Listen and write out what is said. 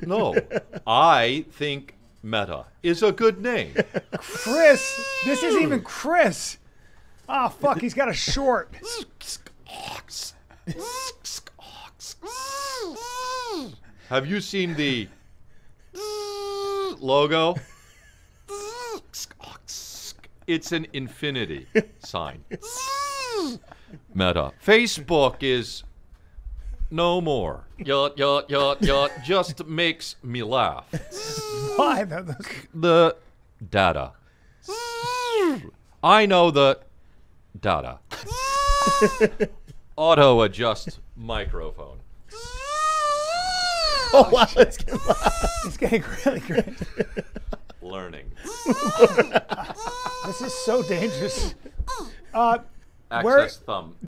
No, I think Meta is a good name. Chris, this isn't even Chris. Ah, fuck, he's got a short. Have you seen the logo? It's an infinity sign. Meta. Facebook is no more. Yacht, yacht, yacht, yacht. Just makes me laugh. Why? The data. I know the data. Auto adjust microphone. Oh, wow. It's getting really great. Learning. This is so dangerous. Access thumb.